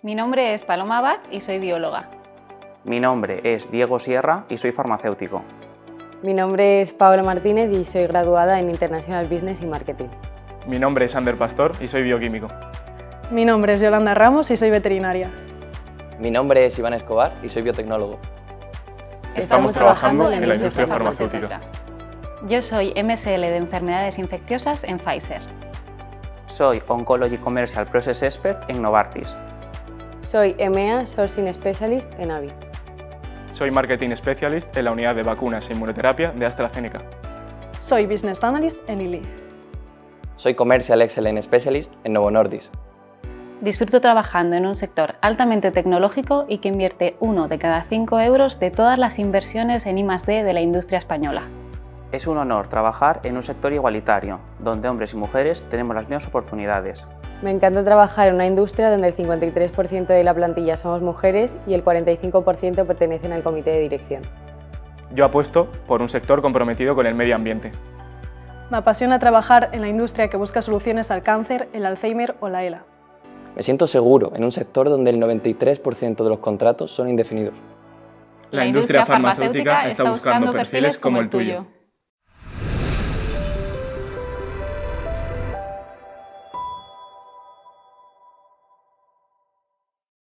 Mi nombre es Paloma Abad y soy bióloga. Mi nombre es Diego Sierra y soy farmacéutico. Mi nombre es Paola Martínez y soy graduada en International Business y Marketing. Mi nombre es Ander Pastor y soy bioquímico. Mi nombre es Yolanda Ramos y soy veterinaria. Mi nombre es Iván Escobar y soy biotecnólogo. Estamos trabajando en la industria farmacéutica. Yo soy MSL de enfermedades infecciosas en Pfizer. Soy Oncology Commercial Process Expert en Novartis. Soy EMEA Sourcing Specialist en AVI. Soy Marketing Specialist en la unidad de vacunas e inmunoterapia de AstraZeneca. Soy Business Analyst en Lilly. Soy Commercial Excellence Specialist en Novo Nordisk. Disfruto trabajando en un sector altamente tecnológico y que invierte 1 de cada 5 euros de todas las inversiones en I+D de la industria española. Es un honor trabajar en un sector igualitario, donde hombres y mujeres tenemos las mismas oportunidades. Me encanta trabajar en una industria donde el 53% de la plantilla somos mujeres y el 45% pertenecen al comité de dirección. Yo apuesto por un sector comprometido con el medio ambiente. Me apasiona trabajar en la industria que busca soluciones al cáncer, el Alzheimer o la ELA. Me siento seguro en un sector donde el 93% de los contratos son indefinidos. La industria farmacéutica está buscando perfiles como el tuyo.